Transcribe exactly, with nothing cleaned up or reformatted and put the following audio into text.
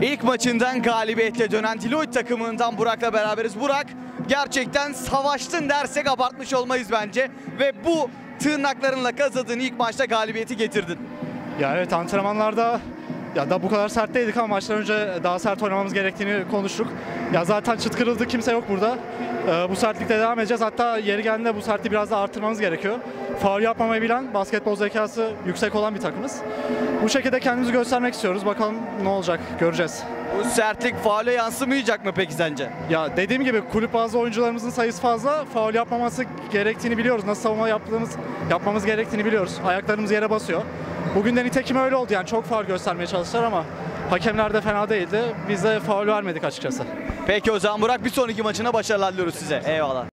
İlk maçından galibiyetle dönen Deloitte takımından Burak'la beraberiz. Burak, gerçekten savaştın dersek abartmış olmayız bence. Ve bu tırnaklarınla kazadığın ilk maçta galibiyeti getirdin. Ya evet, antrenmanlarda ya da bu kadar sert değildik ama maçtan önce daha sert oynamamız gerektiğini konuştuk. Ya zaten çıt kırıldı, kimse yok burada. Ee, bu sertlikte devam edeceğiz. Hatta yeri geldiğinde bu sertliği biraz daha artırmamız gerekiyor. Faul yapmamayı bilen, basketbol zekası yüksek olan bir takımız. Bu şekilde kendimizi göstermek istiyoruz. Bakalım ne olacak, göreceğiz. Bu sertlik faule yansımayacak mı peki sence? Ya dediğim gibi kulüp bazı oyuncularımızın sayısı fazla. Faul yapmaması gerektiğini biliyoruz. Nasıl savunma yaptığımız, yapmamız gerektiğini biliyoruz. Ayaklarımız yere basıyor. Bugün de nitekim öyle oldu, yani çok faul göstermeye çalıştılar ama hakemler de fena değildi. Biz de faul vermedik açıkçası. Peki o zaman Burak, bir sonraki maçına başarılar diliyoruz size. Eyvallah.